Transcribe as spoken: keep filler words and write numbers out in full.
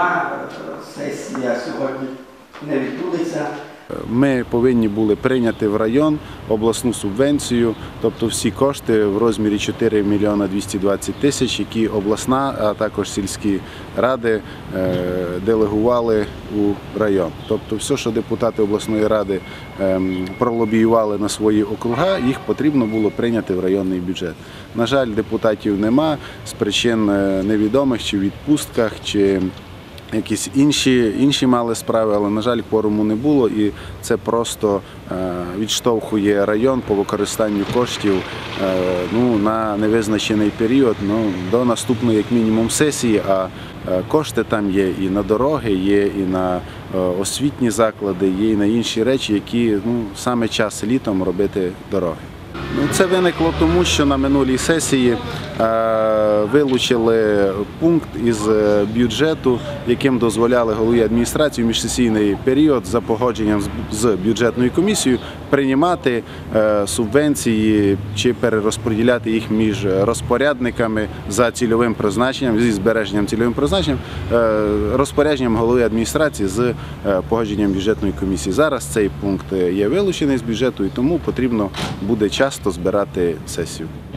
нема, сесія сьогодні не відбудеться. Ми повинні були прийняти в район обласну субвенцію, тобто всі кошти в розмірі чотири мільйони двісті двадцять тисяч, які обласна, а також сільські ради делегували у район. Тобто все, що депутати обласної ради пролобіювали на свої округа, їх потрібно було прийняти в районний бюджет. На жаль, депутатів нема з причин невідомих, чи в відпустках, чи якісь інші, інші мали справи, але, на жаль, кворуму не було, і це просто відштовхує район по використанню коштів ну, на невизначений період, ну, до наступної, як мінімум, сесії, а кошти там є і на дороги, є і на освітні заклади, є і на інші речі, які ну, саме час літом робити дороги. Ну, це виникло тому, що на минулій сесії е, вилучили пункт із бюджету, яким дозволяли голові адміністрації в міжсесійний період за погодженням з, з бюджетною комісією приймати е, субвенції чи перерозподіляти їх між розпорядниками за цільовим призначенням, зі збереженням цільовим призначенням, е, розпорядженням голови адміністрації з е, погодженням бюджетної комісії. Зараз цей пункт є вилучений з бюджету, і тому потрібно буде часто збирати сесію.